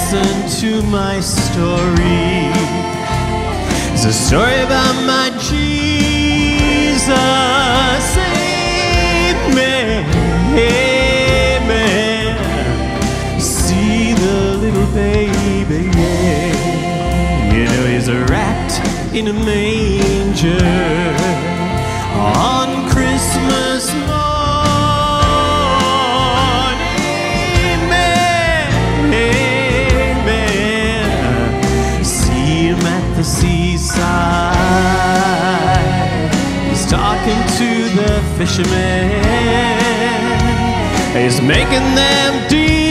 listen to my story. It's a story about my Jesus. Amen, amen. See the little baby, yeah. You know he's wrapped in a manger on Christmas morn. Amen, amen. See him at the seaside. He's talking to the fishermen. He's making them deep.